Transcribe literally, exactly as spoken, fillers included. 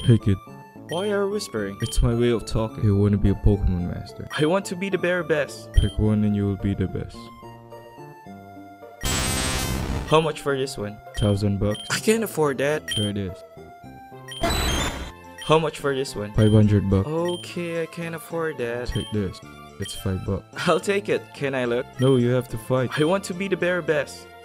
Hey kid, Why are you whispering? it's my way of talking. You want to be a Pokemon master. I want to be the very best. Pick one and you will be the best. How much for this one? Thousand bucks. I can't afford that. Sure it is. How much for this one? Five hundred bucks. Okay, I can't afford that. Take this. It's five bucks. I'll take it. Can I look? No, you have to fight. I want to be the very best.